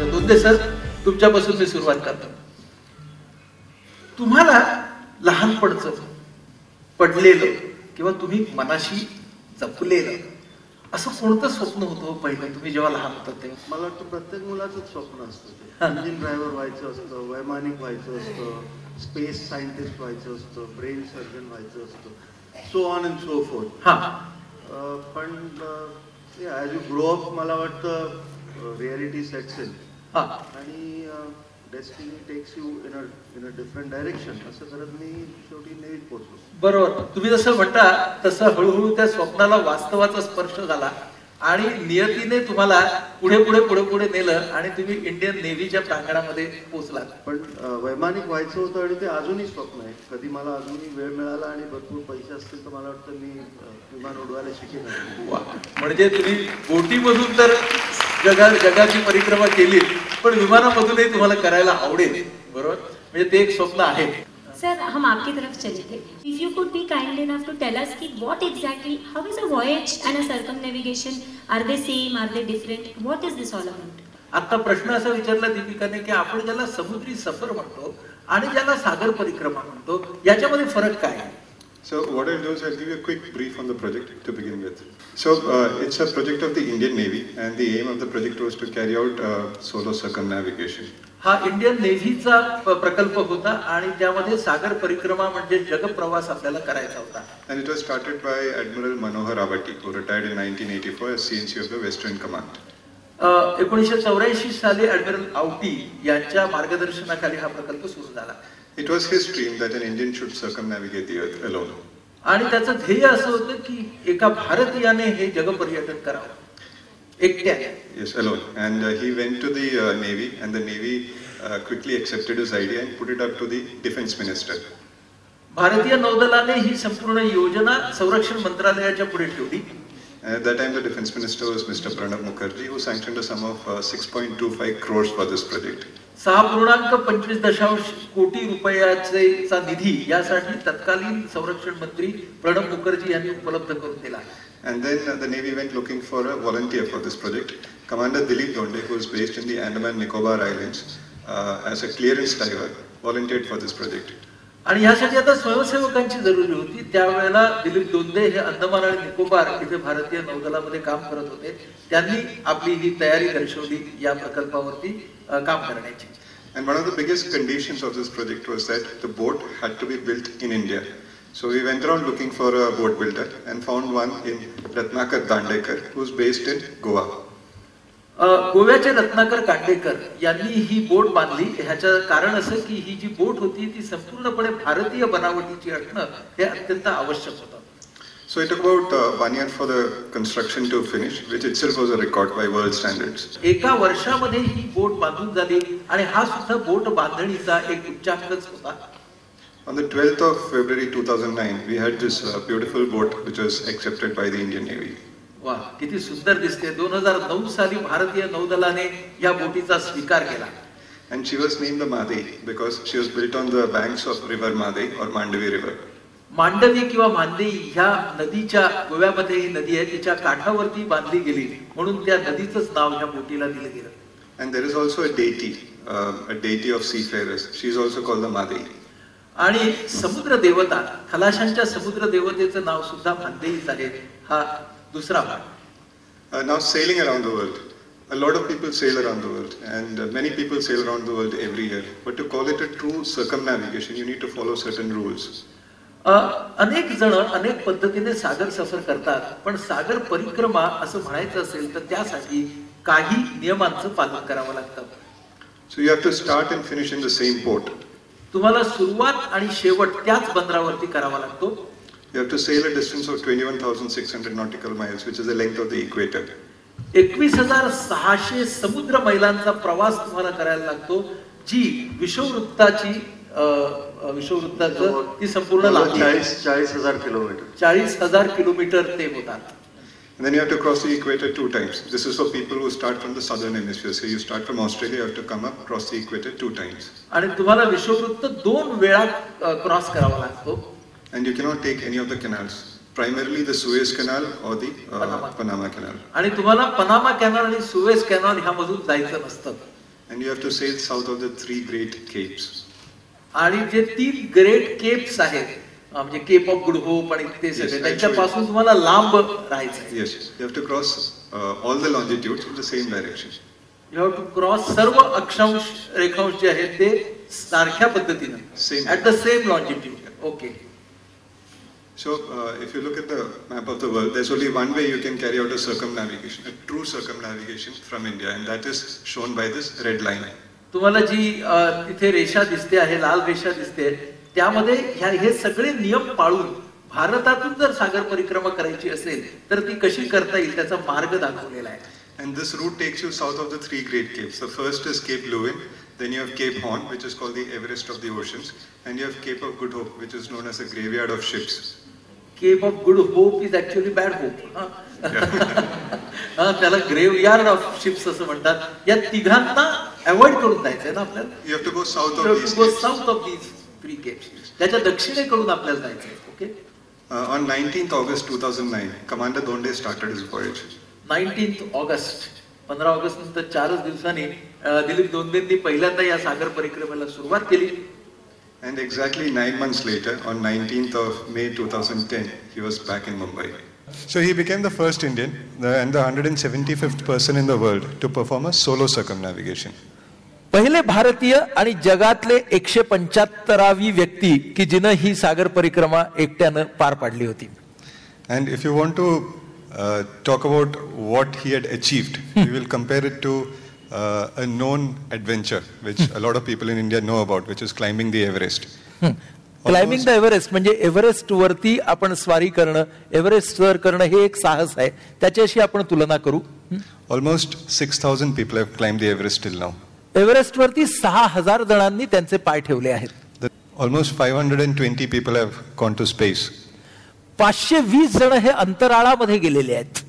सांगितलं, दोंदे सर तुमच्यापासून मी सुरुवात करतो. तुम्हाला लहानपणचं पडलेलं किंवा तुम्ही मनाशी जपलेलं असं कोणतं स्वप्न होतं पहिलं तुम्ही जेव्हा लहान होता तेव्हा? मला वाटतं प्रत्येक मुलाचंच स्वप्न असतं ते. इंजिन ड्रायव्हर व्हायचं असतं, वैमानिक व्हायचं असतं, स्पेस सायंटिस्ट व्हायचं असतं, ब्रेन सर्जन व्हायचं असतं, so on and so forth. पण ॲज यू ग्रो अप मला वाटतं रियालिटी सेट्स इन आणि destiny takes you in a different direction. असं करत मी शेवटी नेव्हीत पोहोचलो. बरोबर, तुम्ही जसं म्हणता तसं हळूहळू त्या स्वप्नाला वास्तवाचा स्पर्श झाला आणि नियतीने तुम्हाला पुढे पुढे पुढे पुढे नेलं आणि तुम्ही इंडियन नेव्हीच्या प्रांगणामध्ये पोहोचलात. पण वैमानिक व्हायचं होतं आणि ते अजूनही स्वप्न आहे. कधी मला अजूनही वेळ मिळाला आणि भरपूर पैसे असतील तर मला वाटतं मी विमान उडवायला शिकेन. म्हणजे तुम्ही बोटीमधून तर जगाची परिक्रमा केली, पण विमानामधूनही तुम्हाला करायला आवडेल. बरोबर, म्हणजे ते एक स्वप्न आहे. सर, हम आपकी तरफ चले थे. If you could be kind enough to tell us कि what exactly, how is a voyage and a circumnavigation? Are they same? Are they different? What is this all about? आता प्रश्न असा विचारला दीपिकाने की आपण ज्याला समुद्री सफर म्हणतो आणि ज्याला सागर परिक्रमा म्हणतो याच्यामध्ये फरक काय आहे? So what I'll do is I'll give you a quick brief on the project to begin with. So it's a project of the Indian Navy and the aim of the project was to carry out solo circumnavigation. हा Indian नेव्हीचा प्रकल्प होता आणि त्यामध्ये सागर परिक्रमा म्हणजे जगप्रवास आपल्याला करायचा होता. And it was started by Admiral Manohar Avati, who retired in 1984 as CNC of the Western Command. 1984 साली ॲडमिरल आवटी यांच्या मार्गदर्शनाखाली हा प्रकल्प सुरू झाला. It was his dream that an Indian should circumnavigate the earth alone. आणि त्याचं ध्येय असं होतं की एका भारतीयाने हे जगपर्यटन करावं एकट्याने. Yes, alone. And he went to the Navy and the Navy quickly accepted his idea and put it up to the Defense Minister. भारतीय नौदलाने ही संपूर्ण योजना संरक्षण मंत्रालयाच्या पुढे ठेवली. At that time the Defense Minister was Mr. Pranab Mukherjee, who sanctioned a sum of 6.25 crores for this project. 6.25 कोटी रुपयाचा निधी यासाठी तत्कालीन संरक्षण मंत्री प्रणब मुखर्जी यांनी उपलब्ध करून दिला. And then the Navy went looking for a volunteer for this project. Commander Dilip Donde, who is based in the Andaman Nicobar Islands, as a clearance diver, volunteered for this project. आणि यासाठी आता स्वयंसेवकांची जरुरी होती. त्यावेळेला दिलीप दोंदे हे अंदमान आणि निकोबार इथे भारतीय नौदलामध्ये काम करत होते. त्यांनी आपली ही तयारी दर्शवली या प्रकल्पावरती काम करण्याची. And one of the biggest conditions of this project was that the boat had to be built in India. So we went around looking for a boat builder and found one in Ratnakar Dandekar, who is based in Goa. गोव्याचे रत्नाकर कांडेकर यांनी ही बोट बांधली. ह्याचं कारण असं की ही जी बोट होती ती संपूर्णपणे भारतीय बनावटीची असणं हे अत्यंत आवश्यक होतं. So it took about 1 year for the construction to finish, which itself was a record by world standards. एका वर्षामध्ये ही बोट बांधून झाली आणि हा सुद्धा बोट बांधणीचा एक उच्चांकच होता. On the 12th of February 2009, we had this beautiful boat which was accepted by the Indian Navy. वाह, किती सुंदर दिसते. 2009 साली भारतीय नौदलाने या बोटीचा स्वीकार केला. And she was named the Mhadei because she was built on the banks of river Mhadei or Mandavi river. Mandvi किंवा मांदेई ह्या नदीच्या गोव्यामध्ये ही नदी आहे, तिच्या काठावरती बांधली गेली म्हणून त्या नदीचंच नाव ह्या बोटीला दिलं गेलं. And there is also a deity of seafarers. She is also called the Mhadei. आणि समुद्र देवता, खलाशांच्या समुद्र देवतेचं नाव सुद्धा मांदेईच आहे. हा दुसरा भाग. Now sailing around the world. A lot of people sail around the world and many people sail around the world every year. But to call it a true circumnavigation, you need to follow certain rules. अनेक जण अनेक पद्धतीने सागर सफर करतात, पण सागर परिक्रमा असं म्हणायचं असेल तर त्यासाठी काही नियमांचं पालन करावं लागतं. So you have to start and finish in the same port. तुम्हाला सुरुवात आणि शेवट त्याच बंदरावरती करावा लागतो. You have to sail a distance of 21,600 nautical miles, which is the length of the equator. 21,600 समुद्र मैलांचा प्रवास तुम्हाला करायला लागतो, जी विषुववृत्ताची ती संपूर्ण लांबी 40,000 किलोमीटर. 40,000 किलोमीटर ते होतात. And then you have to cross the equator 2 times. This is for people who start from the southern hemisphere. So you start from Australia, you have to come up, cross the equator 2 times. आणि तुम्हाला विषुववृत्त 2 वेळा cross करावा लागतो. And you cannot take any of the canals. Primarily the Suez Canal or the Panama Canal. आणि तुम्हाला Panama canal आणि Suez canal ह्यामधून जायचं नसतं. And you have to sail south of the 3 great capes. आणि जे 3 ग्रेट केप्स आहेत, म्हणजे केप ऑफ गुड होप आणि ते सगळे, त्यांच्यापासून तुम्हाला लांब राहायचं आहे. Yes, you have to cross all the longitudes in the same direction. You have to cross सर्व अक्षांश रेखांश जे आहेत ते सारख्या पद्धतीने at the same longitude. Okay. So if you look at the map of the world, there's only one way you can carry out a circumnavigation, a true circumnavigation from India, and that is shown by this red line. तुम्हाला जी तिथे रेषा दिसते आहे, लाल रेषा दिसते, त्यामध्ये हे सगळे नियम पाळून भारतातून जर सागर परिक्रमा करायची असेल तर ती कशी करता येईल त्याचा मार्ग दाखवलेला आहे. And this route takes you south of the 3 great capes. The first is Cape Leuven, then you have Cape Horn, which is called the Everest of the oceans, and you have Cape of Good Hope, which is known as a graveyard of ships. Cape of Good Hope is actually bad hope. त्याला graveyard of ships असं म्हणतात. या तिघांना avoid करून जायचंय ना आपल्याला. You have to go south of these 3 capes. त्याच्या दक्षिणेकडून आपल्याला जायचंय. Okay. On 19th August 2009, Commander Donde started his voyage. 19th August, 15 August नंतर 4 दिवसांनी दिलीप दोंदेंनी पहिल्यांदा या सागर परिक्रमेला सुरुवात केली. And exactly 9 months later, on 19th of May 2010, he was back in Mumbai. So he became the first Indian and the 175th person in the world to perform a solo circumnavigation. पहिले भारतीय आणि जगातले 175वी व्यक्ती की जिने ही सागर परिक्रमा एकट्याने पार पाडली होती. And if you want to talk about what he had achieved, we will compare it to a known adventure which a lot of people in India know about, which is climbing the Everest. Climbing the Everest म्हणजे Everest वरती आपण स्वारी करणं, Everest sir करणं हे एक साहस आहे. त्याच्याशी आपण तुलना करू. Almost 6,000 people have climbed the Everest till now. Everest वरती 6,000 जणांनी त्यांचे पाय ठेवले आहेत. Almost 520 people have gone to space. 520 जण हे अंतराळामध्ये गेलेले आहेत.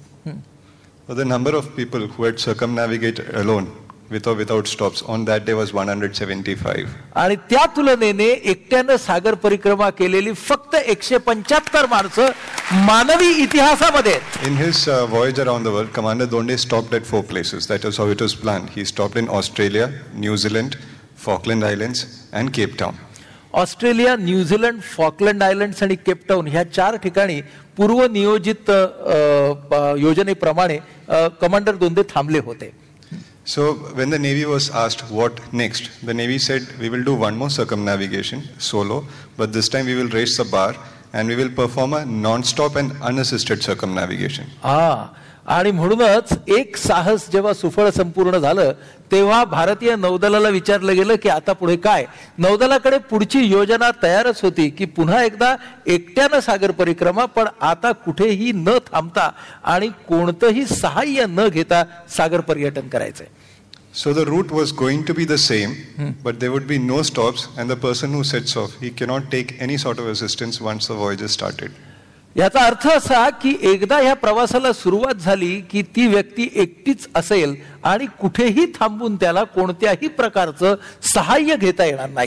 The number of people who had circumnavigated alone with or without stops on that day was 175. आणि त्या तुलनेने एकट्याने सागर परिक्रमा केलेली फक्त 175 माणसं मानवी इतिहासामध्ये. In his voyage around the world, Commander Donde stopped at 4 places. That is how it was planned. He stopped in Australia, New Zealand, Falkland Islands and Cape Town. Australia, New Zealand, Falkland islands आणि Cape Town ह्या 4 ठिकाणी पूर्व नियोजित योजनेप्रमाणे commander दोंदे थांबले होते. So when the Navy was asked what next, the Navy said we will do one more circumnavigation solo, but this time we will raise the bar and we will perform a non-stop and unassisted circumnavigation. आणि म्हणूनच एक साहस जेव्हा सुफळ संपूर्ण झालं तेव्हा भारतीय नौदलाला विचारलं गेलं की आता पुढे काय. नौदलाकडे पुढची योजना तयारच होती की पुन्हा एकदा एकट्यानं सागर परिक्रमा, पण आता कुठेही न थांबता आणि कोणतंही सहाय्य न घेता सागर पर्यटन करायचंय. So the route was going to be the same, but there would be no stops, and the person who sets off, he cannot take any sort of assistance once the voyage is started. याचा अर्थ असा की एकदा ह्या प्रवासाला सुरुवात झाली की ती व्यक्ती एकटीच असेल आणि कुठेही थांबून त्याला कोणत्याही प्रकारचं सहाय्य घेता येणार नाही.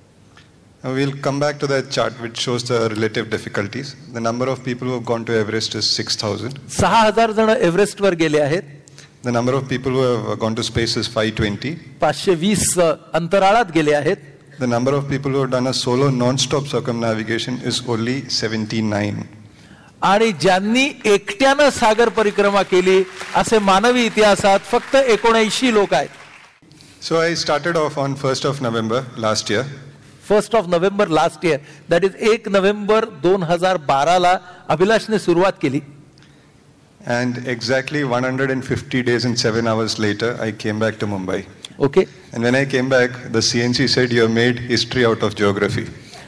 We'll come back to that chart which shows the relative difficulties. The number of people who have gone to Everest is 6,000. 6,000 जण एव्हरेस्ट वर गेले आहेत. The number of people who have gone to space is 520. 520 अंतराळात गेले आहेत. The number of people who have done a solo non-stop circumnavigation is only 79. आणि ज्यांनी एकट्यानं सागर परिक्रमा केली असे मानवी इतिहासात फक्त 79 लोक आहेत. So I started off on 1st of November last year. 1st of November last year, that is 1 November 2012 ला अभिलाषने सुरुवात केली. And exactly 150 days and 7 hours later, I came back to Mumbai. Okay. And when I came back, the CNC said, "You have made history out of geography."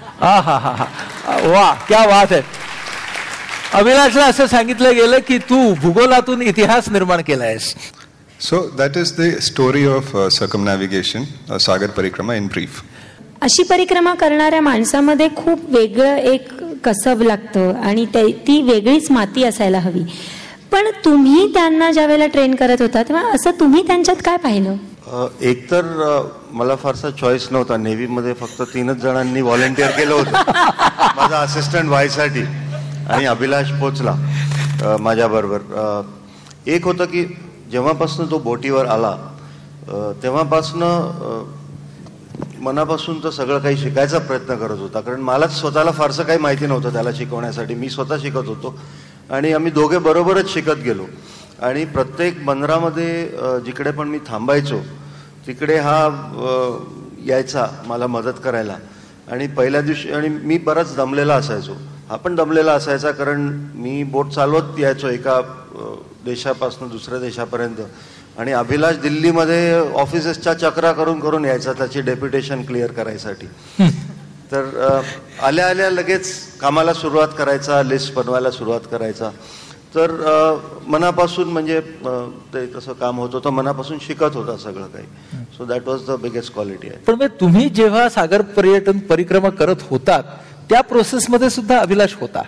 वाह, क्या बात है. अभिलाषला असं सांगितलं गेलं की तू भूगोलातून इतिहास निर्माण केलायस. So that is the story of circumnavigation, Sagar Parikrama in brief. अशी परिक्रमा करणाऱ्या माणसामध्ये खूप वेगळं एक कसब लागतं आणि ती वेगळीच माती असायला हवी. पण तुम्ही त्यांना ज्या वेळेला ट्रेन करत होता तेव्हा असं तुम्ही त्यांच्यात काय पाहिलं? एकतर मला फारसा चॉईस नव्हता. नेव्हीमध्ये फक्त 3च जणांनी व्हॉलंटिअर केलं होतं माझा असिस्टंट व्हायसाठी, आणि अभिलाष पोचला माझ्याबरोबर. एक होतं की जेव्हापासून तो बोटीवर आला तेव्हापासनं मनापासून तर सगळं काही शिकायचा प्रयत्न करत होता, कारण मलाच स्वतःला फारसं काही माहिती नव्हतं त्याला शिकवण्यासाठी. मी स्वतः शिकत होतो आणि आम्ही दोघे बरोबरच शिकत गेलो. आणि प्रत्येक बंदरामध्ये जिकडे पण मी थांबायचो तिकडे हा यायचा मला मदत करायला. आणि पहिल्या दिवशी, आणि मी बराच दमलेला असायचो, हा पण दमलेला असायचा, कारण मी बोट चालवत यायचो एका देशापासून दुसऱ्या देशापर्यंत. आणि अभिलाष दिल्लीमध्ये ऑफिसेसच्या चक्रा करून करून यायचा त्याची डेप्युटेशन क्लिअर करायसाठी. तर आल्या आल्या लगेच कामाला सुरुवात करायचा, लिस्ट बनवायला सुरुवात करायचा. तर मनापासून म्हणजे ते तसं काम होत होतं, मनापासून शिकत होता सगळं काही. So that was the biggest quality आहे. पण तुम्ही जेव्हा सागर पर्यटन परिक्रमा करत होतात त्या प्रोसेसमध्ये सुद्धा अभिलाष होता?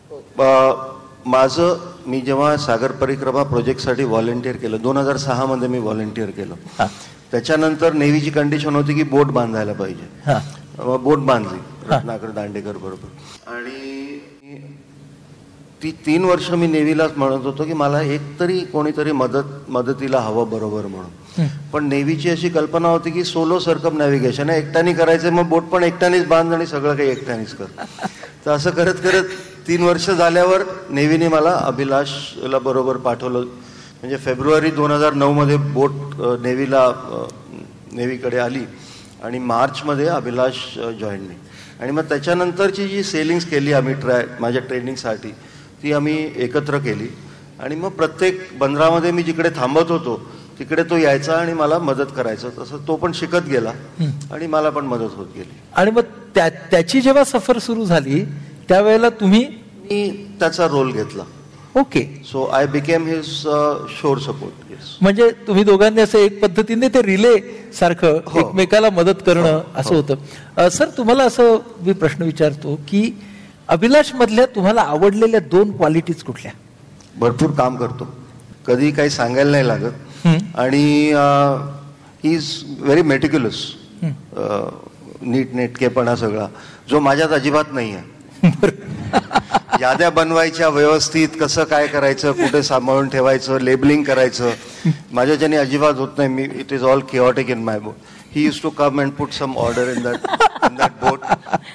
मी जेव्हा सागर परिक्रमा प्रोजेक्टसाठी व्हॉलेंटिअर केलं 2006 मध्ये मी व्हॉलेंटिअर केलं. त्याच्यानंतर नेव्हीची कंडिशन होती की बोट बांधायला पाहिजे. बोट बांधली रत्नाकर दांडेकर बरोबर. आणि ती 3 वर्ष मी नेव्हीलाच म्हणत होतो की मला एकतरी कोणीतरी मदतीला हवं बरोबर म्हणून. पण नेव्हीची अशी कल्पना होती की सोलो सर्कमनॅव्हिगेशन आहे, एकट्याने करायचं, मग बोट पण एकट्यानेच बांध आणि सगळं काही एकट्यानेच कर. तर असं करत करत 3 वर्ष झाल्यावर नेव्हीने मला अभिलाषला बरोबर पाठवलं. म्हणजे फेब्रुवारी 2009 मध्ये बोट नेव्हीकडे आली आणि मार्चमध्ये अभिलाष जॉईन मी. आणि मग त्याच्यानंतरची जी सेलिंग्स केली आम्ही माझ्या ट्रेनिंगसाठी ती आम्ही एकत्र केली. आणि मग प्रत्येक बंदरामध्ये मी जिकडे थांबत होतो तिकडे तो यायचा आणि मला मदत करायचा. तसं तो पण शिकत गेला आणि मला पण मदत होत गेली. आणि मग त्याची जेव्हा सफर सुरू झाली त्यावेळेला मी त्याचा रोल घेतला. Okay. So I became his shore support. म्हणजे तुम्ही दोघांनी असं एक पद्धतीने ते रिले सारखं एकमेकाला मदत करणं असं होतं. सर तुम्हाला असं मी प्रश्न विचारतो की अभिलाष मधल्या तुम्हाला आवडलेल्या 2 क्वालिटीज कुठल्या? भरपूर काम करतो, कधी काही सांगायला नाही लागत. आणि ही इज व्हेरी मेटिक्युलस, नीटनेटकेपणा सगळा जो माझ्यात अजिबात नाही आहे. याद्या बनवायच्या व्यवस्थित, कसं काय करायचं, कुठे सांभाळून ठेवायचं, लेबलिंग करायचं, माझ्याच्याने अजिबात होत नाही. मी it is all chaotic in my boat. He used to come and put some order in that boat.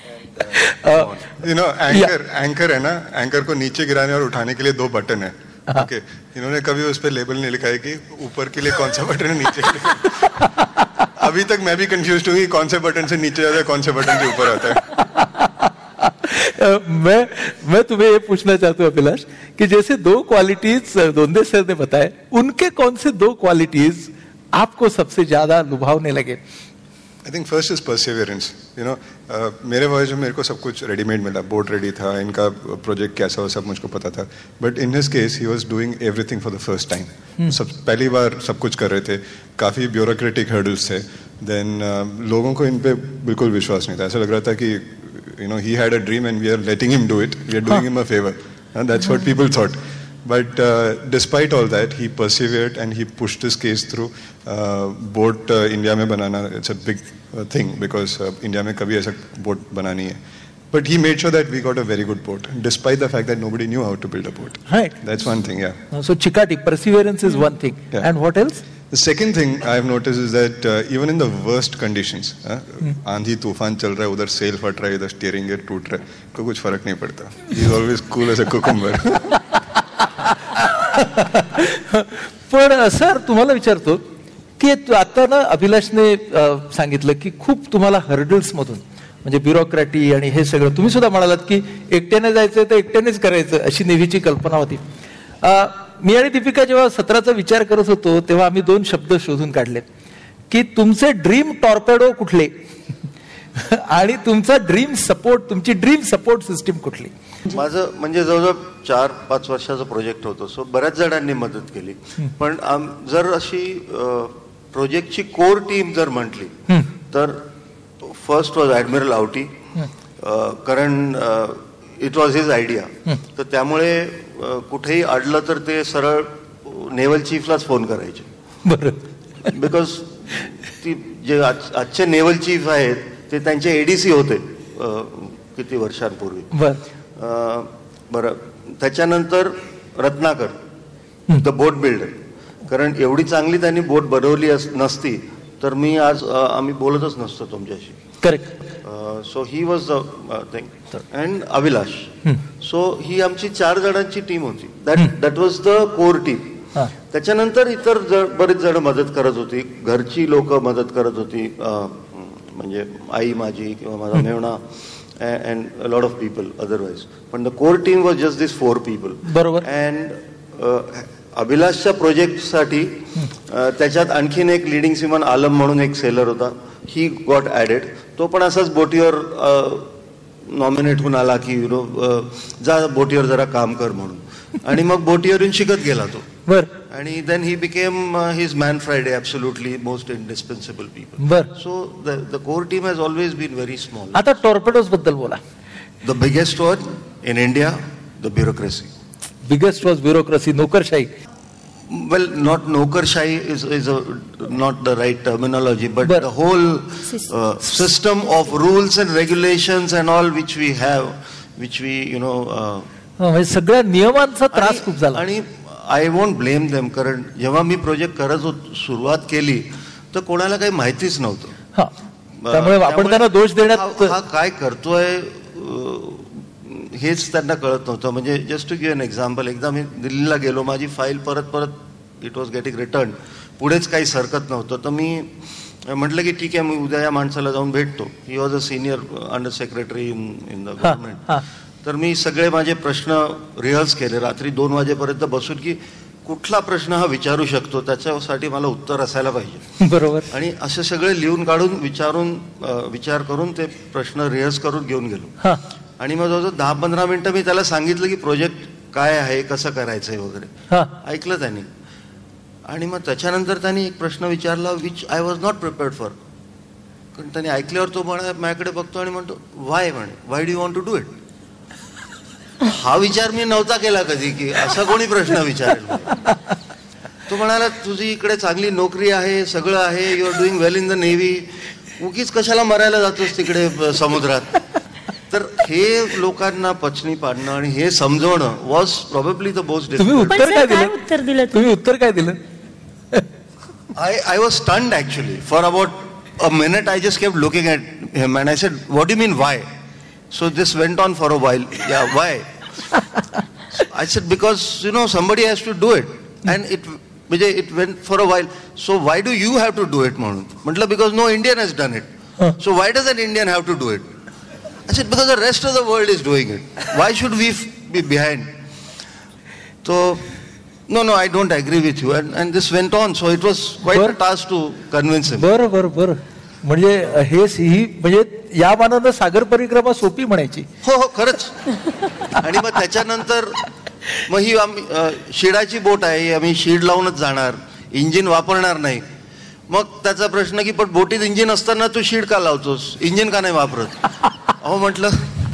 Anchor है ना, एंकर को नीचे गिराने और उठाने के लिए 2 बटन है. ओके, इन्होंने कभी उस पर लेबल नहीं लिखा है कि ऊपर के लिए कौन सा बटन है, नीचे के लिए. अभी तक मैं भी कंफ्यूज हूँ कि कौन से बटन से नीचे जाता है, कौन से बटन से ऊपर आता है. मैं तुम्हें ये पूछना चाहता हूँ अभिलाष कि जैसे 2 क्वालिटीज दोंदे सर ने बताए, उनके कौन से 2 क्वालिटीज आपको सबसे ज्यादा लुभावने लगे? I think first is perseverance. मेरे वॉयज में मेरे को सब कुछ रेडीमेड मिला, बोट रेडी था, इनका प्रोजेक्ट कैसा हो सब मुझको पता था. But in his case he was doing everything for the first time. पहली बार सब कुछ कर रहे थे, काफ़ी ब्यूरोक्रेटिक हर्डल्स थे. देन लोगों को इन पे बिल्कुल विश्वास नहीं था. ऐसा लग रहा था कि he had a dream and we are letting him do it. We are doing him a favor. That's what people thought. But despite all that, he persevered and he pushed his case through. Boat India में बनाना, it's a big thing because India में कभी ऐसा boat बना नहीं है. But he made sure that we got a very good boat, despite the fact that nobody knew how to build a boat. Right. That's one thing, yeah. So Chikati, perseverance is one thing. Yeah. And what else? The second thing I've noticed is that even in the worst conditions, आंधी तूफान चल रहा है, उधर sale फट रहा है, इधर स्टीयरिंग गेयर टूट रहा है, को कुछ फर्क नहीं पड़ता. He is always cool as a cucumber. पण सर तुम्हाला विचारतो की आता ना अभिलाषने सांगितलं की खूप तुम्हाला हर्डल्स मधून म्हणजे ब्युरोक्रॅटी आणि हे सगळं तुम्ही सुद्धा म्हणालात की एकट्याने जायचं तर एकट्यानेच करायचं अशी नेव्हीची कल्पना होती. मी आणि दीपिका जेव्हा सत्राचा विचार करत होतो तेव्हा आम्ही 2 शब्द शोधून काढले की तुमचे ड्रीम टॉर्पेडो कुठले आणि तुमचा तुमची ड्रीम सपोर्ट सिस्टीम कुठली. माझं म्हणजे जवळजवळ 4-5 वर्षाचा प्रोजेक्ट होतो. सो बऱ्याच जणांनी मदत केली. पण जर अशी प्रोजेक्टची कोर टीम जर म्हटली तर फर्स्ट वॉज ॲडमिरल आवटी, कारण इट वॉज हिज आयडिया. तर त्यामुळे कुठेही अडलं तर ते सरळ नेव्हल चीफलाच फोन करायचे. बरं. बिकॉज ती जे आजचे नेव्हल चीफ आहेत ते त्यांचे एडीसी होते किती वर्षांपूर्वी. बरं. त्याच्यानंतर रत्नाकर द बोट बिल्डर, कारण एवढी चांगली त्यांनी बोट बनवली नसती तर मी आज आम्ही बोलतच नसतो तुमच्याशी. Correct. So he was the thing. And Abhilash. So ही आमची 4 जणांची टीम होती. That was the core team. त्याच्यानंतर इतर बरेच जण मदत करत होती, घरची लोक मदत करत होती, म्हणजे आई माझी किंवा माझा मेवणा and a lot of people otherwise. पण the core team was just this 4 people. बरोबर. अँड अभिलाषच्या प्रोजेक्टसाठी त्याच्यात आणखीन एक लिडिंग सीमन आलम म्हणून एक सेलर होता. He got added. तो पण असाच बोटीवर नॉमिनेट होऊन आला की यु नो जा बोटीवर जरा काम कर म्हणून. आणि मग बोटीवर येऊन शिकत गेला तो. बर. आणि then he became his man Friday, absolutely most indispensable people. बर. So the core team has always been very small. आता टॉर्पेडोज बद्दल बोला. The biggest one in India, the bureaucracy. Biggest was bureaucracy, नोकरशाही. Well, not Nokarshahi is not the right terminology, but the whole system of rules and regulations and all which we have, which we, you know. सगळ्या नियमांचा त्रास खूप झाला. आणि I won't blame them, कारण जेव्हा मी project सुरुवात केली तर कोणाला काही माहितीच नव्हतं. त्यामुळे आपण त्यांना दोष देण्यात, हा काय करतोय हेच त्यांना कळत नव्हतं. म्हणजे just to give an example, एकदा मी दिल्लीला गेलो, माझी फाईल परत इट वॉज गेटिंग रिटर्न, पुढेच काही सरकत नव्हतं. तर मी म्हटलं की ठीक आहे, मी उद्या या माणसाला जाऊन भेटतो. He was a senior under secretary in the government. तर मी सगळे माझे प्रश्न रिहर्स केले रात्री 2 वाजेपर्यंत बसून, की कुठला प्रश्न हा विचारू शकतो, त्याच्यासाठी मला उत्तर असायला पाहिजे. बरोबर. आणि असे सगळे लिहून काढून विचार करून ते प्रश्न रिहर्स करून घेऊन गेलो. आणि मग जवळजवळ 10-15 मिनिटं मी त्याला सांगितलं की प्रोजेक्ट काय आहे, कसं करायचंय वगैरे. ऐकलं त्यांनी. आणि मग त्याच्यानंतर त्यांनी एक प्रश्न विचारला which I was not prepared for. कारण त्यांनी ऐकल्यावर तो माझ्याकडे बघतो आणि म्हणतो why do you want to do it. हा विचार मी नव्हता केला कधी की असा कोणी प्रश्न विचारेल. तो म्हणाला तुझी इकडे चांगली नोकरी आहे, सगळं आहे, you are doing well in the navy, उगीच कशाला मरायला जातोस तिकडे समुद्रात. तर हे लोकांना पचनी पाडणं आणि हे समजवणं was probably the most difficult. तुम्ही उत्तर काय दिलं? I was stunned actually. For about a minute I just kept looking at him and I said, what do you mean why? So this went on for a while. Yeah, why? I said, because you know somebody has to do it. And it went for a while. So why do you have to do it? Mantla, because no Indian has done it. So why does an Indian have to do it? I said, because the rest of the world is doing it. Why should we be behind? So no, I don't agree with you. And this went on. So it was quite a task to convince him. बरं. म्हणजे ही म्हणजे या मानानं सागर परिक्रमा सोपी म्हणायची. हो खरंच. आणि मग त्याच्यानंतर मग ही शिडाची बोट आहे, आम्ही शीड लावूनच जाणार, इंजिन वापरणार नाही. मग त्याचा प्रश्न की पण बोटीत इंजिन असताना तू शीड का लावतोस, इंजिन का नाही वापरत. अहो म्हटलं.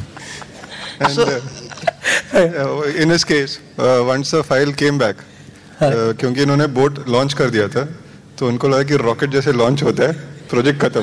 In his case, once the file came back, क्योंकि इन्होंने बोट लॉन्च कर दिया था, तो उनको लगा कि रॉकेट जैसे लॉन्च होता है, प्रोजेक्ट खत्म.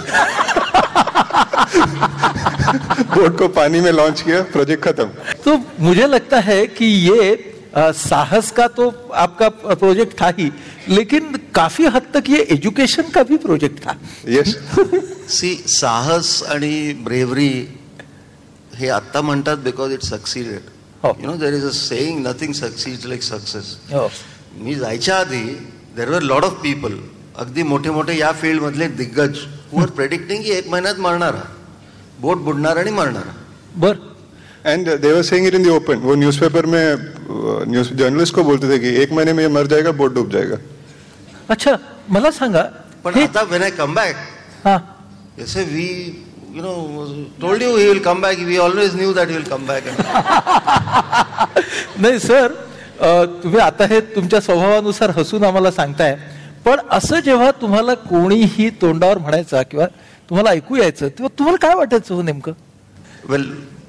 बोट को पानी में लॉन्च किया, प्रोजेक्ट खत्म. तो मुझे लगता है कि ये साहस का तो आपका प्रोजेक्ट था ही, लेकिन काफी हद तक ये एजुकेशन का भी प्रोजेक्ट था. यस. सी साहस आणि ब्रेवरी हे आता म्हणतात because it succeeded. You know there is a saying nothing succeeds like success. मी जायच्या आधी देर वर लॉट ऑफ पीपल, अगदी मोठे मोठे या फील्ड मधले दिग्गज, हु आर प्रेडिक्टिंग की 1 महिन्यात मरणारा, बोट बुडणार आणि मरणारा. बर. And they were saying it in the open. वो न्यूज़पेपर में न्यूज़ जर्नलिस्ट को बोलते थे कि 1 महीने में ये मर जाएगा, बोट डूब जाएगा. अच्छा, मला सांगा. पण आता व्हेन आय कम बॅक, जैसे we you know told you he will come back, we always knew that he will come back. नाही सर, तुम्ही आता हे तुमच्या स्वभावानुसार हसून आम्हाला सांगताय, पण असं जेव्हा तुम्हाला कोणीही तोंडावर म्हणायचं किंवा तुम्हाला ऐकू यायचं तेव्हा तुम्हाला काय वाटायचं हो नेमकं? वेल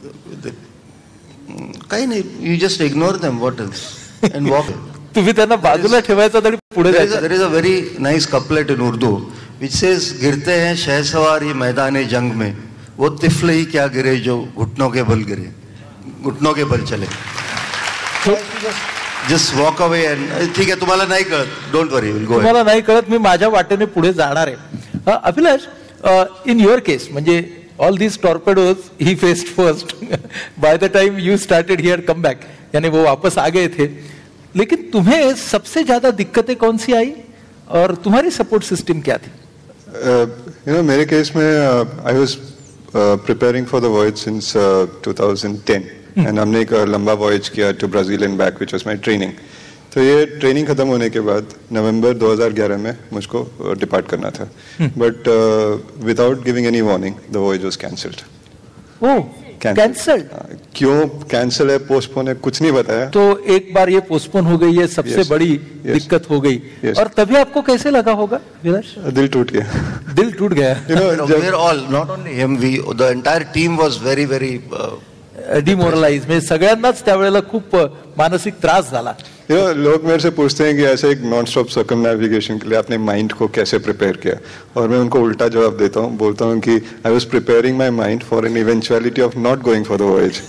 काही नाही, you just ignore them, what is and walk. तुम्ही त्यांना बाजूला ठेवायचं आणि पुढे जायचं. There is a very nice couplet in Urdu which says गिरते हैं शहसवार ये मैदान जंग में, वो तिफले ही क्या गिरे जो घुटनों के बल गिरे, घुटनों के बल चले. जस्ट वॉक अवे अँड ठीक आहे तुम्हाला नाही कळत, डोंट वरी, विल गो. तुम्हाला नाही कळत, मी माझ्या वाटेने पुढे जाणार आहे. अभिलाष, इन युअर केस म्हणजे all these torpedoes he faced first, by the time you started here come back, यानी वो वापस आ गए थे, लेकिन तुम्हें सबसे ज्यादा दिक्कतें कौन सी आई और तुम्हारी सपोर्ट सिस्टम क्या थी? मेरे केस में I was preparing for the voyage since 2010 and हमने एक लंबा वॉयज किया to Brazil and back, which was my training. तो ये ट्रेनिंग खत्म होने के बाद नवंबर 2011 में मुझको डिपार्ट करना था, but without giving any warning the voyage was cancelled. Oh, cancelled? क्यों कैंसिल है, पोस्टपोन है, कुछ नहीं बताया. तो एक बार ये पोस्टपोन हो गई, ये सबसे बड़ी दिक्कत हो गई. और तभी आपको कैसे लगा होगा अभिलाष? दिल टूट गया. दिल टूट गया. We're all, not only him, the entire team was very very demoralise. म्हणजे सगळ्यांनाच त्यावेळेला खूप मानसिक त्रास झाला. लोग मेरे से पूछते हैं कि ऐसे एक नॉन स्टॉप सर्कमनेविगेशन के लिए आपने माइंड को कैसे प्रिपेयर किया, और मैं उनको उल्टा जवाब देता हूँ, बोलता हूँ कि I was preparing my mind for an eventuality of not going for the voyage.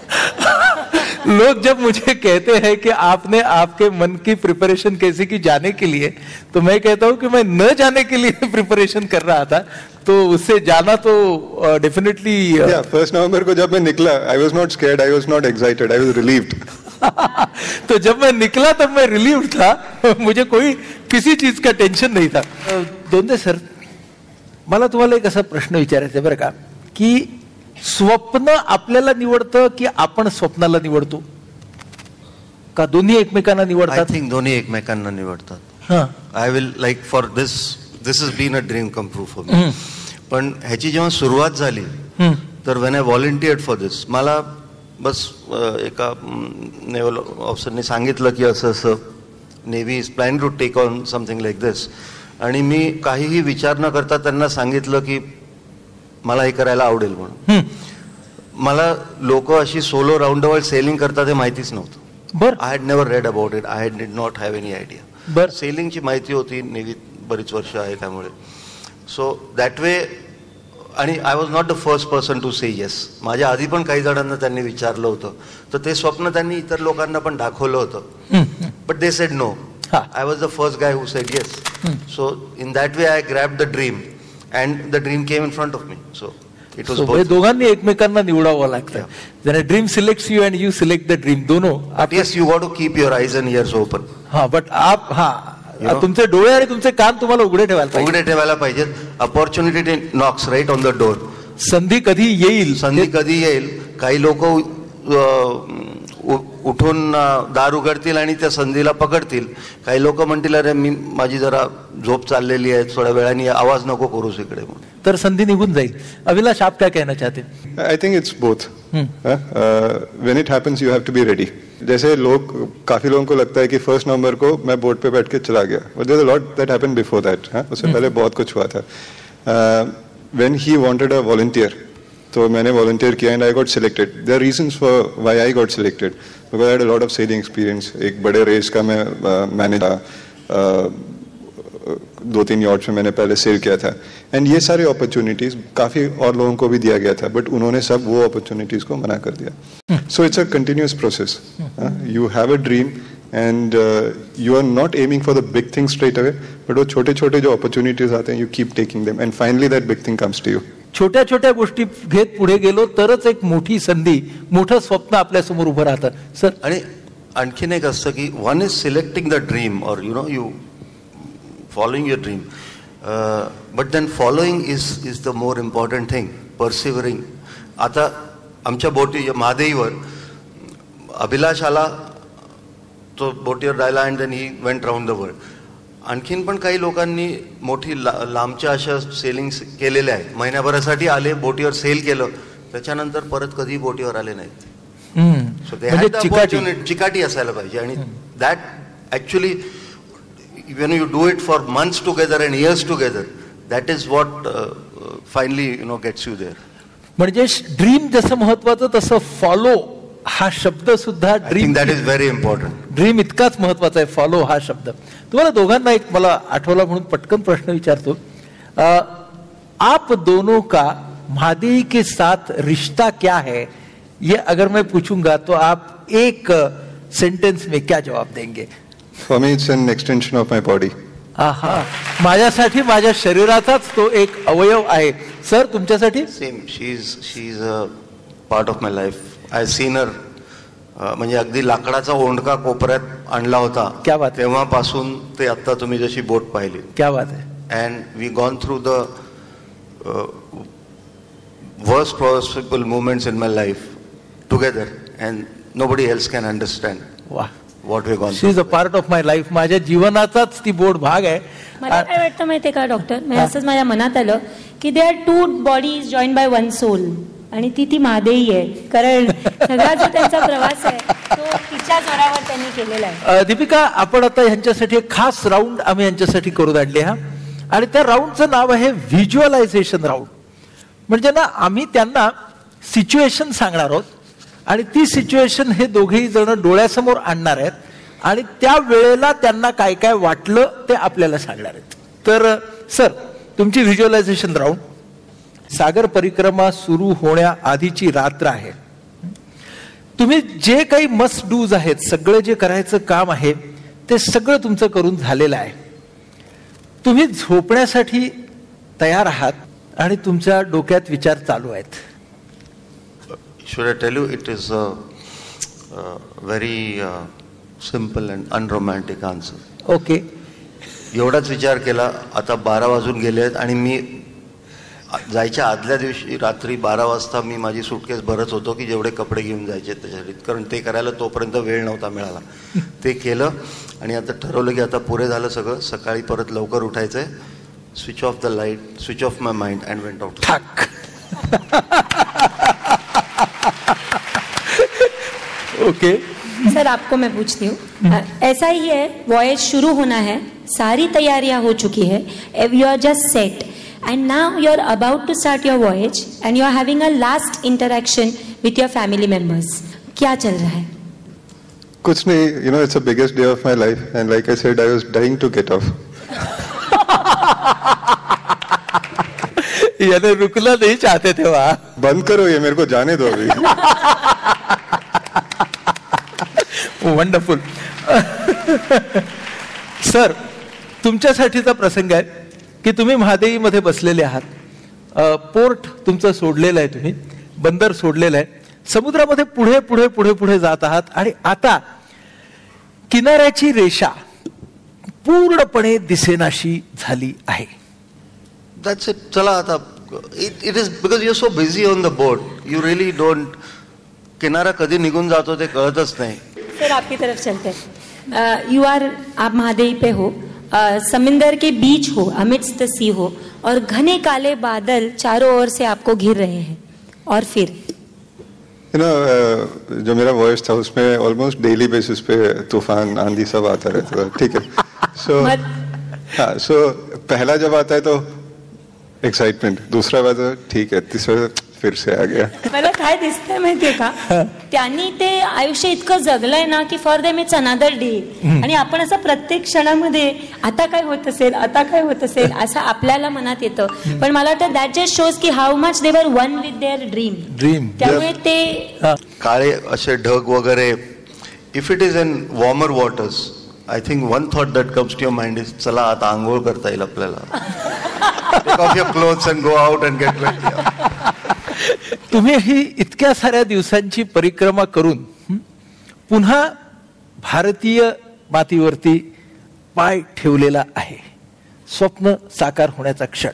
लोग जब मुझे कहते हैं कि आपने आपके मन की प्रिपरेशन कैसी की जाने के लिए, तो मैं कहता हूं कि मैं न जाने के लिए प्रिपरेशन कर रहा था, तो उससे जाना तो डेफिनेटली. 1 नवंबर को जब मैं निकला, I was not scared, I was not excited, I was relieved. तो जब मैं निकला तब मैं रिलीव्ड था, मुझे कोई किसी चीज का टेन्शन नहीं था. दोंदे सर, मला तुम्हाला एक असा प्रश्न विचारायचा आहे बरं का, की स्वप्न आपल्याला निवडतं की आपण स्वप्नाला निवडतो, का दोन्ही एकमेकांना निवडतात? आय थिंक दोन्ही एकमेकांना निवडतात. I will like for this is been a dream come true for me. पण ह्याची जेव्हा सुरुवात झाली, तर when I volunteered for this, मला बस एका नेव्हल ऑफिसरने सांगितलं की असं असं navy is plan to take on something like this, आणि मी काहीही विचार न करता त्यांना सांगितलं की मला हे करायला आवडेल म्हणून. मला लोक अशी solo round the world sailing करतात हे माहितीच नव्हतं. बरं. I had never read about it, I did not have any idea. बरं. सेलिंगची माहिती होती, नेव्हीत बरीच वर्ष आहे त्यामुळे. सो दॅट वे, आणि I was not the first person to say yes. माझ्या आधी पण काही जणांना त्यांनी विचारलं होतं, तर ते स्वप्न त्यांनी इतर लोकांना पण दाखवलं होतं, but they said no. I was the first guy who said yes. So in that way I grab the dream and the dream came in front of me, so it was both. दोघांनी एकमेकांना निवडावं लागतं. जर dream selects you and you select the dream, दोनों. Yes, you got to keep your eyes and ears open. हाँ, but आप तुमचे डोळे आणि तुमचे कान तुम्हाला उघडे ठेवायला पाहिजेत. Opportunity knocks right on the door. संधी कधी येईल. काही लोक उठून दार उघडतील आणि त्या संधीला पकडतील. काही लोक म्हणतील अरे माझी जरा झोप चाललेली आहे, थोड्या वेळाने आवाज नको करूस इकडे, तर संधी निघून जाईल. अभिलाष, आप क्या कहना चाहते हैं? I think it's both. When it happens you have to be ready. जैसे काफी लोगों को लगता है कि 1 नवंबर को मैं बोट पे बैठ के चला गया, but there is a lot that happened before that. उससे पहले बहुत कुछ हुआ था. When he wanted a volunteer, तो मैंने वॉलंटियर किया and I got selected. There are reasons for why I got selected, because I had a lot of sailing experience. एक बड़े रेस का मैं मैनेज 2-3 यॉट्स में मैंने पहले सेल किया था, एंड ये सारी अपॉर्चुनिटीज काफी और लोगों को भी दिया गया था, बट उन्होंने सब वो अपॉर्चुनिटीज को मना कर दिया. So it's a continuous process. You have a dream and you are not aiming for the big thing straight away, but वो छोटे छोटे जो opportunities आते हैं, you keep taking them and finally that big thing comes to you. छोट्या छोट्या गोष्टी घेत पुढे गेलो तरच एक मोठी संधी, मोठं स्वप्न आपल्या समोर उभं राहतं. सर, आणि आणखीन एक असतं की one is selecting the dream और you following your dream, but then following is the more important thing. Persevering. आता आमच्या बोटी म्हादेईवर अभिलाष आला, तो बोटीवर राहिला and then he went round the world. आणखीन पण काही लोकांनी मोठी लांबच्या अशा सेलिंग केलेल्या आहेत. महिन्याभरासाठी आले, बोटीवर सेल केलं, त्याच्यानंतर परत कधी बोटीवर आले नाहीत. So they had the opportunity. चिकाटी असायला पाहिजे. आणि that actually when you do it for months together and years together, that is what finally gets you there. म्हणजे ड्रीम जसं महत्वाचं तसं फॉलो हा शब्द सुद्धा dream, that is very important. Dream इतकाच महत्वाचा आहे, फॉलो हा शब्द. तुम्हाला दोघांना एक मला आठवला म्हणून पटकन प्रश्न विचारतो. आप दोनों का म्हादेई के साथ रिश्ता क्या है, ये अगर मैं पूछूंगा तो आप एक सेंटेंस में क्या जवाब देंगे? For me, it's an extension of my body. आहा, माझ्यासाठी माझ्या शरीराचाच तो एक अवयव आहे. सर, तुमच्यासाठी? Same. She is a part of my life. I seen her. म्हणजे अगदी लाकडाचा ओंडका कोपऱ्यात आणला होता. क्या बात. तेव्हापासून ते आता तुम्ही जशी बोट पाहिली. क्या बात आहे. And we gone through the worst possible moments in my life together, and nobody else can understand what we gone through. She is a part of my life. माझ्या जीवनाचाच ती बोट भाग आहे. मला काय वाटतं माहितीये का डॉक्टर, म्हणजे असंच माझ्या मनात आलं की they are two bodies join by one soul, आणि ती म्हादेई आहे. कारण सगळा जो त्यांचा प्रवास आहे तो तिच्या जोरावर त्यांनी केलेला आहे. दीपिका, आपण आता ह्यांच्यासाठी एक खास राऊंड आम्ही यांच्यासाठी करून आणले हा, आणि त्या राऊंडचं नाव आहे व्हिज्युअलायझेशन राऊंड. म्हणजे ना, आम्ही त्यांना सिच्युएशन सांगणार आहोत आणि ती सिच्युएशन हे दोघेही जण डोळ्यासमोर आणणार आहेत, आणि त्या वेळेला त्यांना काय काय वाटलं ते आपल्याला सांगणार आहेत. तर सर, तुमची व्हिज्युअलायझेशन राऊंड. सागर परिक्रमा सुरू होण्याआधीची रात्र आहे. तुम्ही जे काही मस्ट डूज आहेत, सगळं जे करायचं काम आहे ते सगळं तुमचं करून झालेलं आहे. तुम्ही झोपण्यासाठी तयार आहात आणि तुमच्या डोक्यात विचार चालू आहेत. Should I tell you, it is a very simple and unromantic answer. Okay. एवढाच विचार केला. आता 12 वाजून गेले आहेत आणि मी जायच्या आदल्या दिवशी रात्री 12 वाजता मी माझी सुटकेस भरत होतो की जेवढे कपडे घेऊन जायचे त्याच्यासाठी, कारण ते करायला तोपर्यंत वेळ नव्हता मिळाला. ते केलं आणि आता ठरवलं की आता पुरे झालं सगळं, सकाळी परत लवकर उठायचंय. Switch off the light, switch off my mind and went out. Okay. Sir, आपको मैं पूछती हूँ, ऐसा ही है, वॉयज शुरू होना है, सारी तैयारियां हो चुकी है, you are just set and now you are about to start your voyage and you are having a last interaction with your family members. क्या चल रहा है? कुछ नहीं, you know, it's the biggest day of my life and like I said, I was dying to get off. यानी रुकना नहीं चाहते थे वहां. बंद करो ये, मेरे को जाने दो अभी. वंडरफुल. सर, तुमच्यासाठीचा प्रसंग आहे की तुम्ही म्हादेई मध्ये बसलेले आहात. पोर्ट तुमचं सोडलेलं आहे, तुम्ही बंदर सोडलेलं आहे, समुद्रामध्ये पुढे पुढे पुढे पुढे जात आहात आणि आता किनाऱ्याची रेषा पूर्णपणे दिसेनाशी झाली आहे. That's it. चला आता. It is because you're so busy on the boat, you really don't. किनारा कधी निघून जातो ते कळतच नाही. सर, आपकी तरफ चलते हैं. यू आर, आप म्हादेई पे हो, समंदर के बीच हो, अमिड्स द सी हो, और घने काले बादल चारों ओर से आपको घिर रहे हैं. और फिर You know, जो मेरा वॉयस था उसमें ऑलमोस्ट डेली बेसिस पे तूफान आंधी सब आता रहता था. ठीक है. हाँ, सो पहला जब आता है तो एक्साइटमेंट, दूसरा बात ठीक है, तीसरा फिर से आ गया. मला काय दिसतंय माहितीये का, त्यांनी ते आयुष्य इतकं जगलंय ना की for them it's another day, आणि आपण असं प्रत्येक क्षणामध्ये आता काय होत असेल, आता काय होत असेल असं आपल्याला मनात येतं. पण मला वाटतं दॅट जस्ट शोज की how much they were one with their dream. त्यामुळे ते काळे असे ढग वगैरे. If it is in warmer waters, I think one thought that comes to your mind is, चला आता आंघोळ करता येईल आपल्याला. Take off your clothes and go out and get wet. तुम्ही ही इतक्या साऱ्या दिवसांची परिक्रमा करून पुन्हा भारतीय मातीवरती पाय ठेवलेला आहे. स्वप्न साकार होण्याचा क्षण.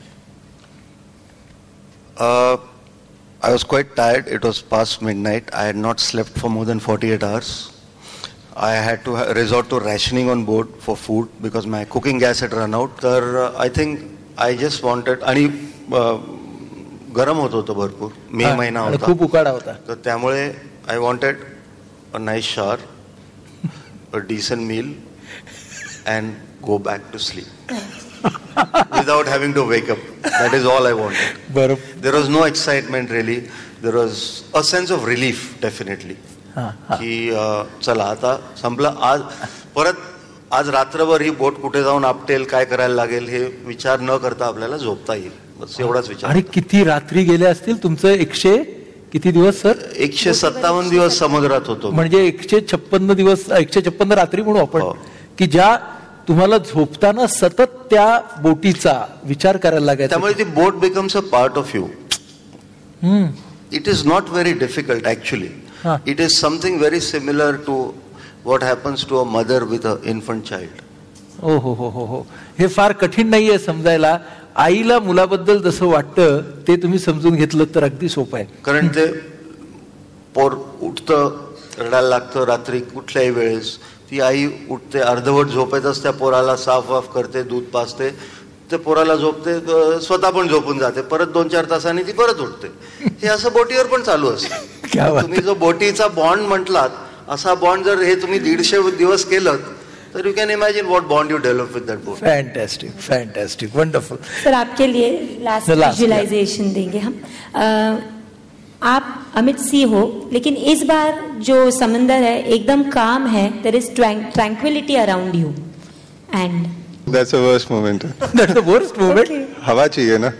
I was quite tired. It was past midnight. I had not slept for more than 48 hours. I had to resort to rationing on board for food because my cooking gas had run out. तर I think I just wanted, आणि गरम होत होतं भरपूर, मे महिना होता, खूप उकाडा होता, तर त्यामुळे I wanted a nice shower, a decent meal and go back to sleep without having to wake up. That is all I wanted. There was no excitement really. There was a sense of relief definitely. की चला आता संपलं. आज परत आज रात्रभर ही बोट कुठे जाऊन आपटेल, काय करायला लागेल हे विचार न करता आपल्याला झोपता येईल, बस एवढाच विचार. आणि किती रात्री गेल्या असतील तुमचं? किती दिवस सर? 157 दिवस समुद्रात होतो. म्हणजे 156 दिवस, 156 रात्री म्हणू आपण, की ज्या तुम्हाला झोपताना सतत त्या बोटीचा विचार करायला लागायचा. त्यामुळे ती boat becomes a part of you. It is not very difficult actually. It is something very similar to what happens to a mother with an infant child. हो हो हो हो हो, हे फार कठीण नाहीये समजायला. आईला मुलाबद्दल जसं वाटतं ते तुम्ही समजून घेतलं तर अगदी सोपं आहे. कारण ते पोर उठतं, रडायला लागतं रात्री कुठल्याही वेळेस. ती आई उठते, अर्धवट झोपेतच त्या पोराला साफ वाफ करते, दूध पाजते, ते पोराला झोपते, स्वतः पण झोपून जाते, परत 2-4 तासांनी ती परत उठते. हे असं बोटीवर पण चालू असतं. तुम्ही जो बोटीचा बॉन्ड म्हटलात, असा बॉन्ड जर हे तुम्ही 150 दिवस केलं तर you can imagine what bond you develop with that boat. Fantastic, fantastic, wonderful. Sir आपके लिए लास्ट विजुअलाइजेशन देंगे हम. आप अमित सी हो, लेकिन इस बार जो समंदर है एकदम काम है. There is tranquillity around you and that's the worst moment. That's the worst moment. हवा चाहिए ना.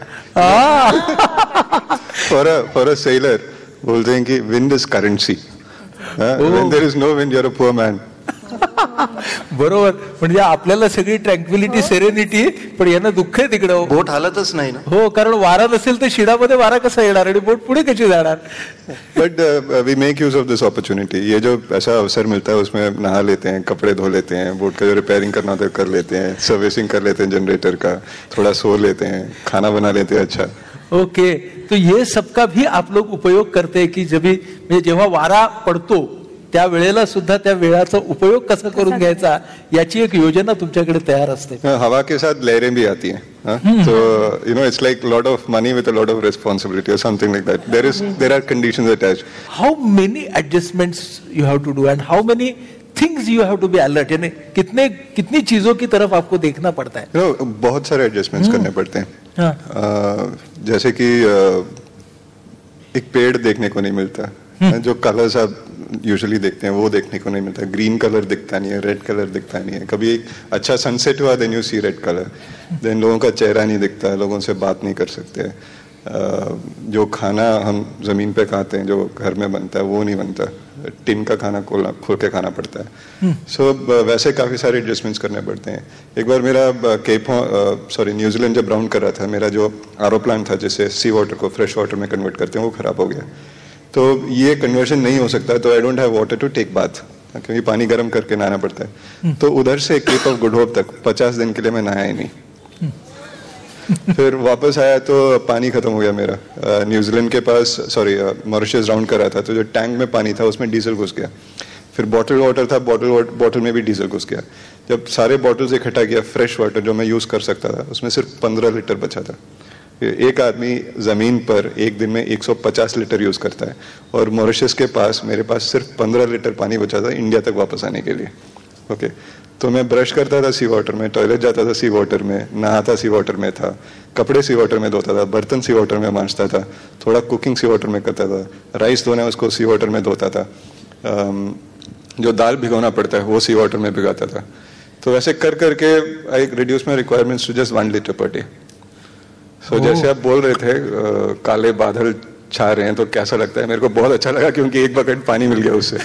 फॉर अ सेलर बोलते हैं कि wind is currency. When there is no wind you are a poor man. बरोबर. म्हणजे आपल्याला सगळी ट्रँक्विलिटी, सेरेनिटी, पण यांना दुःख आहे तिकडं. बोट हालतच नाही ना. हो, कारण वारा नसेल तर शिडामध्ये वारा कसा येणार आणि बोट पुढे कशी जाणार. But we make use of this opportunity. ये जो ऐसा अवसर मिलता है उसमें नहा लेते हैं, कपड़े धो लेते हैं, बोट का जो रिपेयरिंग करना होता है कर लेते हैं, सर्विसिंग कर लेते हैं जनरेटर का, थोड़ा सो लेते हैं, खाना बना लेते हैं. अच्छा, ओके. तो ये सबका भी आप लोग उपयोग करते हैं की म्हणजे जेव्हा वारा पडतो त्या वेळेला सुद्धा त्या वेळाचा उपयोग कसा करून घ्यायचा याची एक योजना तुमच्याकडे तयार असते. हवा के साथ लहरें भी आती हैं. तो you know it's like lot of money with a lot of responsibility और something like that. There are conditions attached. How many adjustments you have to do and how many things you have to be alert. यानी कितनी चीजों की तरफ आपको देखना पड़ता है. यू नो बहुत सारे एडजस्टमेंट्स करने पड़ते हैं. जैसे कि एक पेड़ देखने को नहीं मिलता. जो कलर्स आप यूजुअली देखते हैं वो देखने को नहीं मिलता. ग्रीन कलर दिखता नहीं है, रेड कलर दिखता नहीं है. कभी एक अच्छा सनसेट हुआ then you see red colour. Then लोगों का चेहरा नहीं दिखता, लोगों से बात नहीं कर सकते. जो खाना हम जमीन पे खाते हैं, जो घर में बनता है वो नहीं बनता. टिन का खाना खोल के खाना पड़ता है. सो वैसे काफ़ी सारे एडजस्टमेंट्स करने पड़ते हैं. एक बार मेरा न्यूजीलैंड जब राउंड कर रहा था, मेरा जो आरओ प्लांट था जिससे सी वाटर को फ्रेश वाटर में कन्वर्ट करते हैं वो खराब हो गया. तो ये कन्वर्शन नहीं हो सकता, तो I don't have water to take bath, क्योंकि पानी गर्म करके नहाना पड़ता है. तो उधर से केप ऑफ गुड होप तक 50 दिन के लिए मैं नहाया ही नहीं. फिर वापस आया तो पानी खत्म हो गया मेरा. न्यूजीलैंड के पास मॉरिशस राउंड कर रहा था, तो जो टैंक में पानी था उसमें डीजल घुस गया. फिर बॉटल वाटर था, बॉटल में भी डीजल घुस गया. जब सारे बॉटल्स इकट्ठा किया, फ्रेश वाटर जो मैं यूज कर सकता था, उसमें सिर्फ 15 लीटर बचा था. एक आदमी जमीन पर एक दिन में 150 लीटर यूज करता है, और मॉरिशस के पास मेरे पास सिर्फ 15 लीटर पानी बचा था इंडिया तक वापस आने के लिए. ओके, तो मैं ब्रश करता था सी वाटर में, टॉयलेट जाता था सी वाटर में, नहाता सी वाटर में था, कपड़े सी वाटर में धोता था, बर्तन सी वाटर में मांजता था, थोड़ा कुकिंग सी वाटर में करता था, राइस धोना उसको सी वाटर में धोता था, जो दाल भिगोना पड़ता है वो सी वाटर में भिगाता था. तो वैसे कर करके I reduce my requirements to just 1 litre per day. So जैसे आप बोल रहे थे काले बादल छा रहे हैं तो कैसा लगता है, मेरे को बहुत अच्छा लगा क्योंकि एक बकेट पानी मिल गया उससे.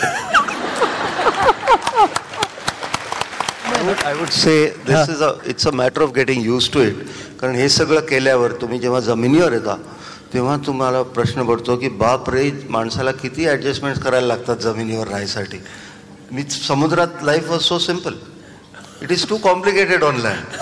I would say it's a matter of getting used to it. कारण हे सगळं केल्यावर तुम्ही जेव्हा जमिनीवर येता तेव्हा तुम्हाला प्रश्न पडतो की बाप रे, माणसाला किती ऍडजस्टमेंट करायला लागतात जमिनीवर राहायसाठी. मी समुद्रात life was so simple. It is too complicated on land.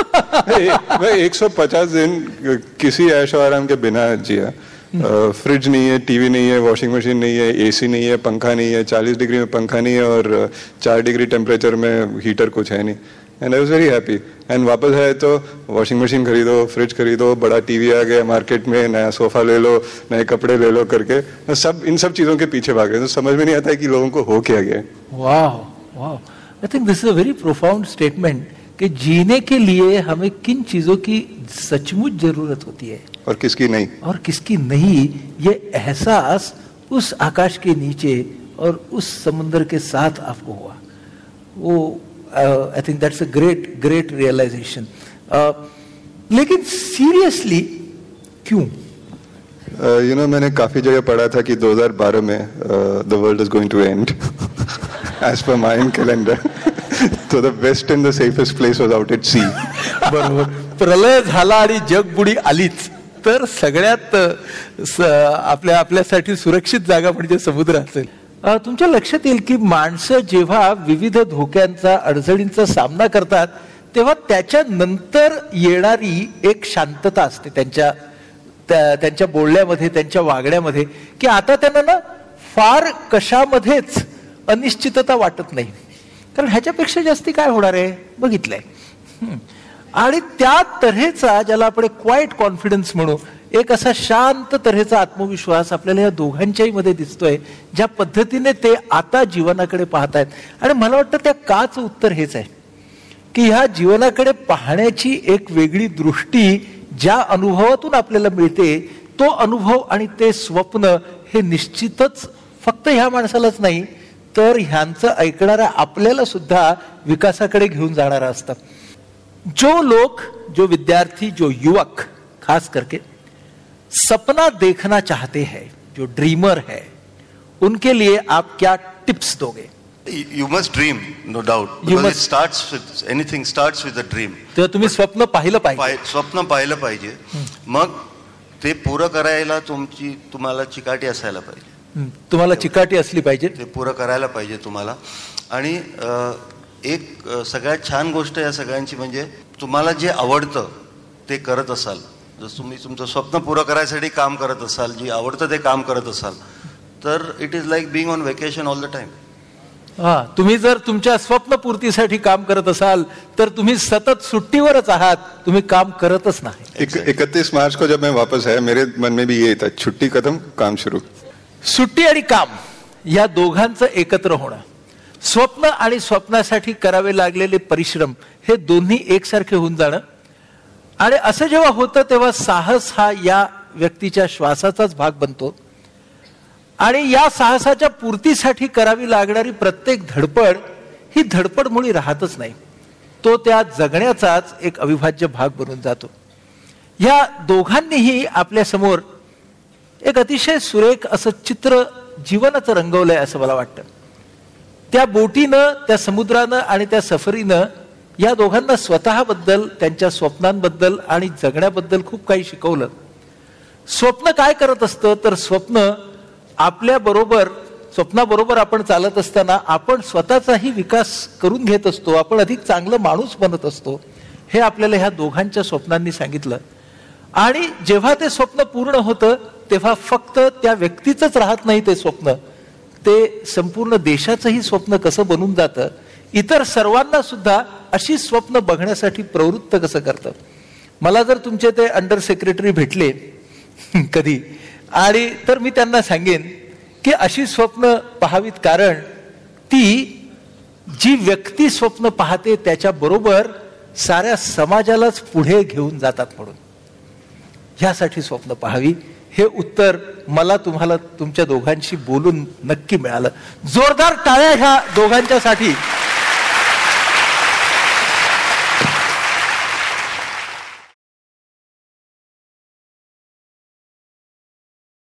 150 दिन किसी ऐशो आराम के बिना जिया. फ्रिज नहीं है, टीवी नहीं है, वॉशिंग मशीन नहीं है, एसी नहीं है, पंखा नहीं है, 40 डिग्री में पंखा नहीं है और 4 डिग्री टेम्परेचर में हीटर कुछ है नहीं. And I was very happy. End वापस आए तो वॉशिंग मशीन खरीदो, फ्रिज खरीदो, बड़ा टीवी आ गया मार्केट में, नया सोफा ले लो, नए कपड़े ले लो करके इन सब चीजों के पीछे भाग रहे. तो समझ में नहीं आता है कि लोगों को हो क्या गया. वाह वाह, I think this is a very profound statement कि जीने के लिए हमें किन चीजों की सचमुच जरूरत होती है और किसकी नहीं. ये एहसास उस आकाश के नीचे और उस समुद्र के साथ आपको हुआ. वो I think that's a great realisation. लेकिन सीरियसली क्यों मैंने काफी जगह पढ़ा था कि 2012 में the world is going to end as per Mayan calendar. तो the best and the safest place was out at sea. बरोबर. प्रलय झाला आणि जगबुडी आलीच तर सगळ्यात आपल्यासाठी सुरक्षित जागा म्हणजे समुद्र असेल. तुमच्या लक्षात येईल की माणसं जेव्हा विविध धोक्यांचा अडचणींचा सामना करतात तेव्हा त्याच्यानंतर येणारी एक शांतता असते त्यांच्या बोलण्यामध्ये, त्यांच्या वागण्यामध्ये, की आता त्यांना ना फार कशामध्येच अनिश्चितता वाटत नाही, कारण ह्याच्यापेक्षा जास्ती काय होणार आहे बघितलंय. आणि त्या तऱ्हेचा ज्याला आपण क्वाईट कॉन्फिडन्स म्हणू, एक असा शांत तऱ्हेचा आत्मविश्वास आपल्याला या दोघांच्याही मध्ये दिसतोय, ज्या पद्धतीने ते आता जीवनाकडे पाहतायत. आणि मला वाटतं त्या काच उत्तर हेच आहे की ह्या जीवनाकडे पाहण्याची एक वेगळी दृष्टी ज्या अनुभवातून आपल्याला मिळते, तो अनुभव आणि ते स्वप्न हे निश्चितच फक्त ह्या माणसालाच नाही तर ह्यांचं ऐकणाऱ्या आपल्याला सुद्धा विकासाकडे घेऊन जाणारा असतं. जो विद्यार्थी, जो युवक खास करके सपना देखना चाहते हैं, जो ड्रीमर है, उनके लिए आप क्या टिप्स दोगे? You must dream, no doubt. Because it starts with anything starts with a dream. तर तुम्ही स्वप्न पाहिलं पाहिजे. स्वप्न पाहिलं पाहिजे, मग ते पुरं करायला तुम्हाला चिकाटी असायला पाहिजे. तुम्हाला चिकाटी असली पाहिजे, ते पुरं करायला पाहिजे तुम्हाला. आणि एक सगळ्यात छान गोष्ट या सगळ्यांची म्हणजे तुम्हाला जे आवडतं ते करत असाल. जर तुम्ही तुमचं स्वप्न पुरं करायसाठी काम करत असाल, जे आवडतं ते काम करत असाल, तर it is like being on vacation all the time. तुम्ही जर तुमच्या स्वप्नपूर्तीसाठी काम करत असाल तर तुम्ही सतत सुट्टीवरच आहात, तुम्ही काम करतच नाही. 31 मार्च को जब मैं वापस आया मेरे मन में भी ये था, छुट्टी खत्म काम शुरू. सुट्टी आणि काम या दोघांचं एकत्र होणं, स्वप्न आणि स्वप्नासाठी करावे लागलेले परिश्रम हे दोन्ही एकसारखे होऊन जाणं. आणि असं जेव्हा होतं तेव्हा साहस हा या व्यक्तीच्या श्वासाचाच भाग बनतो. आणि या साहसाच्या पूर्तीसाठी करावी लागणारी प्रत्येक धडपड ही धडपड मुळी राहतच नाही, तो त्या जगण्याचाच एक अविभाज्य भाग बनून जातो. या दोघांनीही आपल्या समोर एक अतिशय सुरेख असं चित्र जीवनाचं रंगवलंय असं मला वाटतं. त्या बोटीनं, त्या समुद्रानं आणि त्या सफरीनं या दोघांना स्वतःबद्दल, त्यांच्या स्वप्नांबद्दल आणि जगण्याबद्दल खूप काही शिकवलं. स्वप्न काय करत असतं तर स्वप्न आपल्याबरोबर, स्वप्नाबरोबर आपण चालत असताना आपण स्वतःचाही विकास करून घेत असतो, आपण अधिक चांगलं माणूस बनत असतो, हे आपल्याला ह्या दोघांच्या स्वप्नांनी सांगितलं. आणि जेव्हा ते स्वप्न पूर्ण होतं तेव्हा फक्त त्या व्यक्तीचंच राहत नाही ते स्वप्न, ते संपूर्ण देशाचंही स्वप्न कसं बनून जातं, इतर सर्वांना सुद्धा अशी स्वप्न बघण्यासाठी प्रवृत्त कसं करतं. मला जर तुमचे ते अंडर सेक्रेटरी भेटले कधी, आणि तर मी त्यांना सांगेन की अशी स्वप्न पाहावीत, कारण ती जी व्यक्ती स्वप्न पाहते त्याच्याबरोबर साऱ्या समाजालाच पुढे घेऊन जातात, म्हणून ह्यासाठी स्वप्न पाहावी. हे उत्तर मला तुम्हाला तुमच्या दोघांशी बोलून नक्की मिळालं. जोरदार टाळ्या ह्या दोघांच्यासाठी.